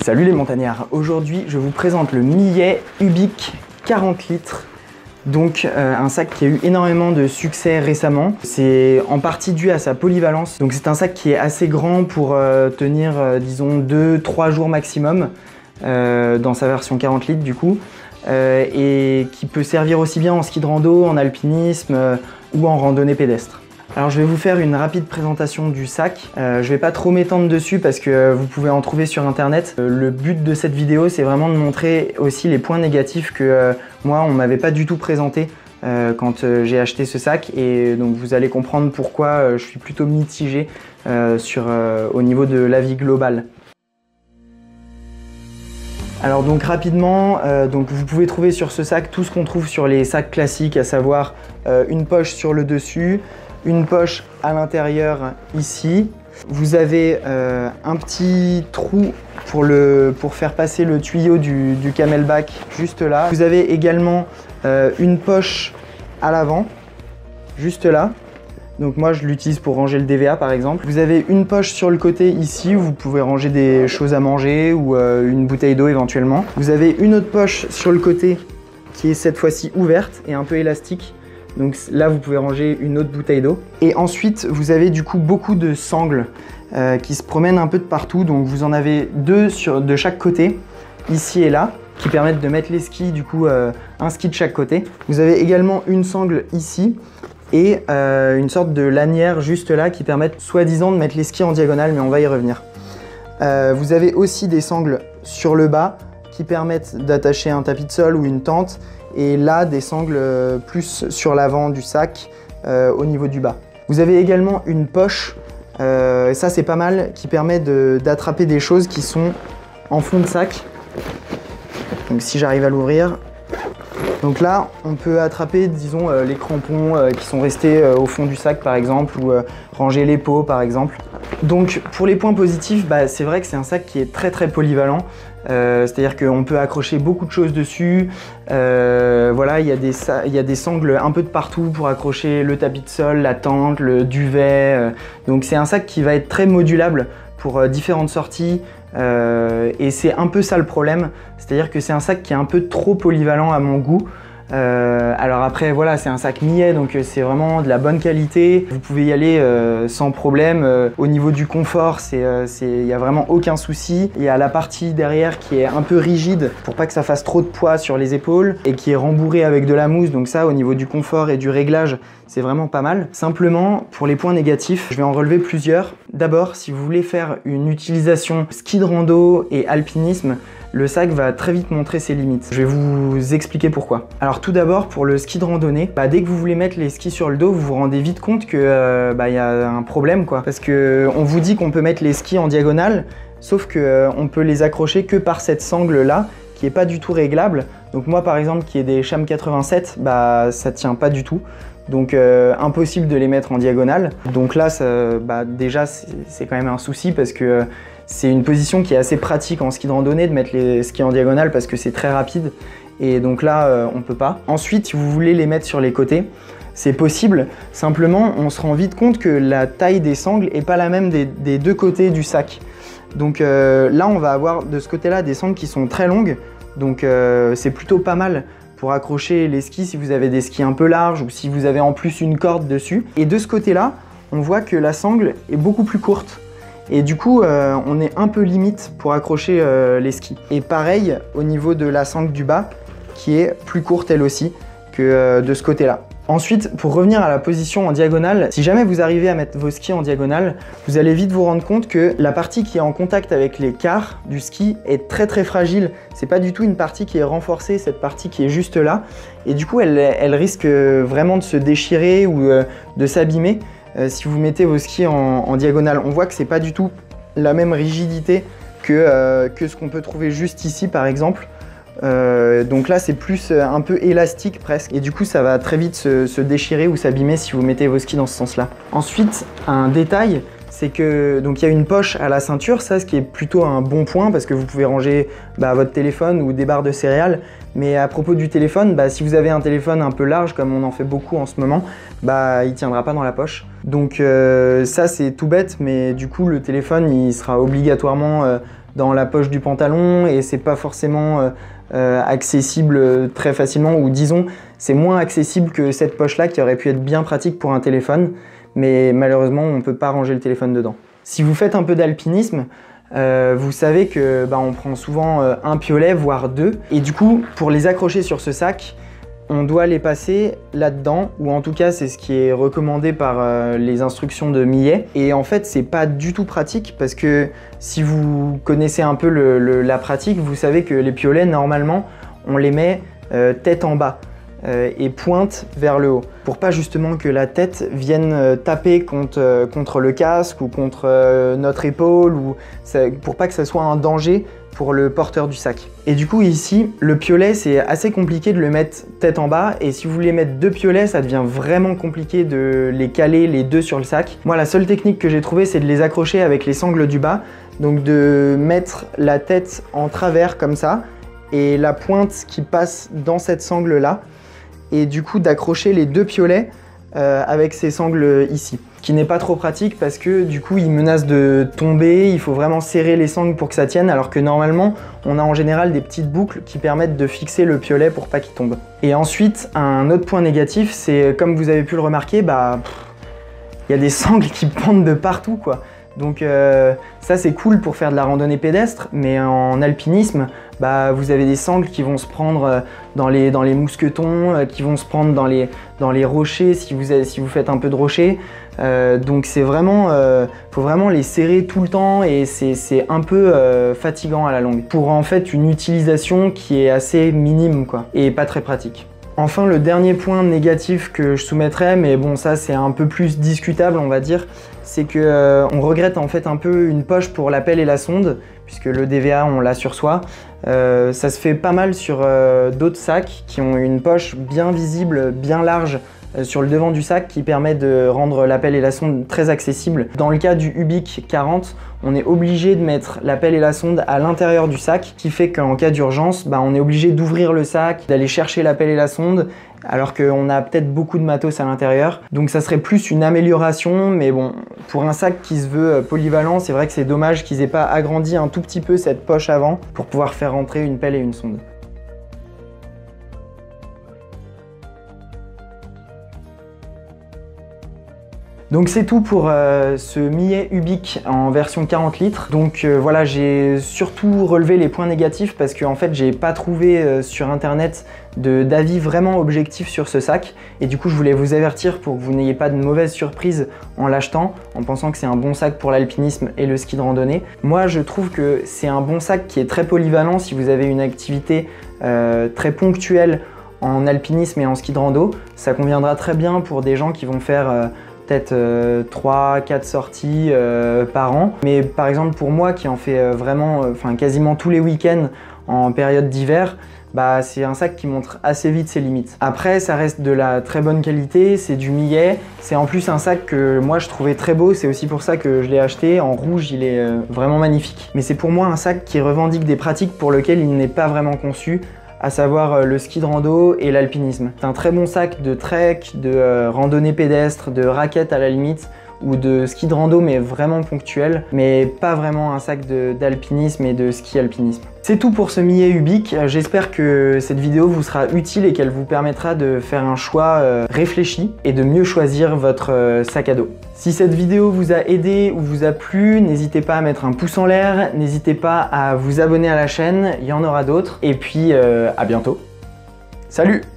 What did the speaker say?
Salut les montagnards, aujourd'hui je vous présente le Millet Ubik 40 litres. Donc un sac qui a eu énormément de succès récemment. C'est en partie dû à sa polyvalence. Donc c'est un sac qui est assez grand pour tenir disons 2-3 jours maximum dans sa version 40 litres du coup. Et qui peut servir aussi bien en ski de rando, en alpinisme ou en randonnée pédestre. Alors je vais vous faire une rapide présentation du sac. Je vais pas trop m'étendre dessus parce que vous pouvez en trouver sur internet. Le but de cette vidéo c'est vraiment de montrer aussi les points négatifs que moi on m'avait pas du tout présenté quand j'ai acheté ce sac, et donc vous allez comprendre pourquoi je suis plutôt mitigé au niveau de l'avis global. Alors donc rapidement, donc vous pouvez trouver sur ce sac tout ce qu'on trouve sur les sacs classiques, à savoir une poche sur le dessus, une poche à l'intérieur ici. Vous avez un petit trou pour faire passer le tuyau du camelback juste là. Vous avez également une poche à l'avant, juste là. Donc moi je l'utilise pour ranger le DVA par exemple. Vous avez une poche sur le côté ici où vous pouvez ranger des choses à manger ou une bouteille d'eau éventuellement. Vous avez une autre poche sur le côté qui est cette fois-ci ouverte et un peu élastique. Donc là vous pouvez ranger une autre bouteille d'eau. Et ensuite vous avez du coup beaucoup de sangles qui se promènent un peu de partout. Donc vous en avez deux de chaque côté, ici et là, qui permettent de mettre les skis, du coup un ski de chaque côté. Vous avez également une sangle ici et une sorte de lanière juste là qui permettent soi-disant de mettre les skis en diagonale, mais on va y revenir. Vous avez aussi des sangles sur le bas qui permettent d'attacher un tapis de sol ou une tente, et là des sangles plus sur l'avant du sac au niveau du bas. Vous avez également une poche, ça c'est pas mal, qui permet d'attraper des choses qui sont en fond de sac. Donc si j'arrive à l'ouvrir, donc là on peut attraper disons les crampons qui sont restés au fond du sac par exemple, ou ranger les pots par exemple. Donc pour les points positifs, c'est vrai que c'est un sac qui est très polyvalent. C'est-à-dire qu'on peut accrocher beaucoup de choses dessus. Voilà, il y a des sangles un peu de partout pour accrocher le tapis de sol, la tente, le duvet. Donc c'est un sac qui va être très modulable pour différentes sorties. Et c'est un peu ça le problème. C'est-à-dire que c'est un sac qui est un peu trop polyvalent à mon goût. Alors après voilà, c'est un sac Millet, donc c'est vraiment de la bonne qualité. Vous pouvez y aller sans problème. Au niveau du confort, il n'y a vraiment aucun souci. Il y a la partie derrière qui est un peu rigide pour pas que ça fasse trop de poids sur les épaules et qui est rembourrée avec de la mousse, donc ça au niveau du confort et du réglage c'est vraiment pas mal. Simplement pour les points négatifs, je vais en relever plusieurs. D'abord, si vous voulez faire une utilisation ski de rando et alpinisme, le sac va très vite montrer ses limites. Je vais vous expliquer pourquoi. Alors tout d'abord, pour le ski de randonnée, dès que vous voulez mettre les skis sur le dos, vous vous rendez vite compte que y a un problème quoi. Parce que on vous dit qu'on peut mettre les skis en diagonale, sauf que on peut les accrocher que par cette sangle là, qui est pas du tout réglable. Donc moi par exemple qui ai des Cham 87, ça tient pas du tout. Donc impossible de les mettre en diagonale. Donc là déjà c'est quand même un souci parce que c'est une position qui est assez pratique en ski de randonnée de mettre les skis en diagonale parce que c'est très rapide, et donc là on peut pas. Ensuite, si vous voulez les mettre sur les côtés, c'est possible, simplement on se rend vite compte que la taille des sangles est pas la même des deux côtés du sac. Donc là on va avoir de ce côté là des sangles qui sont très longues, donc c'est plutôt pas mal pour accrocher les skis si vous avez des skis un peu larges ou si vous avez en plus une corde dessus. Et de ce côté là, on voit que la sangle est beaucoup plus courte. Et du coup, on est un peu limite pour accrocher les skis. Et pareil au niveau de la sangle du bas, qui est plus courte elle aussi que de ce côté-là. Ensuite, pour revenir à la position en diagonale, si jamais vous arrivez à mettre vos skis en diagonale, vous allez vite vous rendre compte que la partie qui est en contact avec les quarts du ski est très fragile. C'est pas du tout une partie qui est renforcée, cette partie qui est juste là. Et du coup, elle risque vraiment de se déchirer ou de s'abîmer. Si vous mettez vos skis en diagonale, on voit que c'est pas du tout la même rigidité que ce qu'on peut trouver juste ici par exemple. Donc là c'est plus un peu élastique presque, et du coup ça va très vite se déchirer ou s'abîmer si vous mettez vos skis dans ce sens là. Ensuite, un détail, c'est que donc il y a une poche à la ceinture, ça ce qui est plutôt un bon point parce que vous pouvez ranger votre téléphone ou des barres de céréales. Mais à propos du téléphone, si vous avez un téléphone un peu large comme on en fait beaucoup en ce moment, il tiendra pas dans la poche. Donc ça c'est tout bête, mais du coup le téléphone il sera obligatoirement dans la poche du pantalon et c'est pas forcément accessible très facilement, ou disons c'est moins accessible que cette poche-là qui aurait pu être bien pratique pour un téléphone, mais malheureusement on ne peut pas ranger le téléphone dedans. Si vous faites un peu d'alpinisme, vous savez que on prend souvent un piolet, voire deux, et du coup pour les accrocher sur ce sac, on doit les passer là-dedans, ou en tout cas c'est ce qui est recommandé par les instructions de Millet. Et en fait c'est pas du tout pratique parce que si vous connaissez un peu la pratique, vous savez que les piolets normalement on les met tête en bas et pointe vers le haut, pour pas justement que la tête vienne taper contre le casque ou contre notre épaule, ou pour pas que ça soit un danger pour le porteur du sac. Et du coup ici, le piolet c'est assez compliqué de le mettre tête en bas, et si vous voulez mettre deux piolets, ça devient vraiment compliqué de les caler les deux sur le sac. Moi la seule technique que j'ai trouvée, c'est de les accrocher avec les sangles du bas, donc de mettre la tête en travers comme ça, et la pointe qui passe dans cette sangle là, et du coup d'accrocher les deux piolets avec ces sangles ici. Ce qui n'est pas trop pratique parce que du coup ils menacent de tomber, il faut vraiment serrer les sangles pour que ça tienne, alors que normalement on a en général des petites boucles qui permettent de fixer le piolet pour pas qu'il tombe. Et ensuite un autre point négatif, c'est comme vous avez pu le remarquer, il y a des sangles qui pendent de partout quoi. Donc ça c'est cool pour faire de la randonnée pédestre, mais en alpinisme, vous avez des sangles qui vont se prendre dans les mousquetons, qui vont se prendre dans les rochers si vous faites un peu de rocher. Donc c'est vraiment, faut vraiment les serrer tout le temps, et c'est un peu fatigant à la longue, pour en fait une utilisation qui est assez minime quoi, et pas très pratique. Enfin, le dernier point négatif que je soumettrais, mais bon ça c'est un peu plus discutable on va dire, c'est que on regrette en fait un peu une poche pour la pelle et la sonde, puisque le DVA on l'a sur soi. Ça se fait pas mal sur d'autres sacs qui ont une poche bien visible, bien large sur le devant du sac, qui permet de rendre la pelle et la sonde très accessibles. Dans le cas du Ubik 40, on est obligé de mettre la pelle et la sonde à l'intérieur du sac, qui fait qu'en cas d'urgence, on est obligé d'ouvrir le sac, d'aller chercher la pelle et la sonde, alors qu'on a peut-être beaucoup de matos à l'intérieur. Donc ça serait plus une amélioration, mais bon, pour un sac qui se veut polyvalent, c'est vrai que c'est dommage qu'ils aient pas agrandi un tout petit peu cette poche avant pour pouvoir faire rentrer une pelle et une sonde. Donc c'est tout pour ce Millet Ubik en version 40 litres. Donc voilà, j'ai surtout relevé les points négatifs parce qu'en fait j'ai pas trouvé sur internet d'avis vraiment objectif sur ce sac, et du coup je voulais vous avertir pour que vous n'ayez pas de mauvaises surprises en l'achetant, en pensant que c'est un bon sac pour l'alpinisme et le ski de randonnée. Moi je trouve que c'est un bon sac qui est très polyvalent si vous avez une activité très ponctuelle en alpinisme et en ski de rando. Ça conviendra très bien pour des gens qui vont faire peut-être 3-4 sorties par an. Mais par exemple pour moi qui en fais vraiment quasiment tous les week-ends en période d'hiver, c'est un sac qui montre assez vite ses limites. Après ça reste de la très bonne qualité, c'est du Millet, c'est en plus un sac que moi je trouvais très beau, c'est aussi pour ça que je l'ai acheté. En rouge il est vraiment magnifique. Mais c'est pour moi un sac qui revendique des pratiques pour lesquelles il n'est pas vraiment conçu, à savoir le ski de rando et l'alpinisme. C'est un très bon sac de trek, de randonnée pédestre, de raquettes à la limite, ou de ski de rando mais vraiment ponctuel, mais pas vraiment un sac d'alpinisme et de ski alpinisme. C'est tout pour ce Millet Ubik, j'espère que cette vidéo vous sera utile et qu'elle vous permettra de faire un choix réfléchi et de mieux choisir votre sac à dos. Si cette vidéo vous a aidé ou vous a plu, n'hésitez pas à mettre un pouce en l'air, n'hésitez pas à vous abonner à la chaîne, il y en aura d'autres, et puis à bientôt. Salut!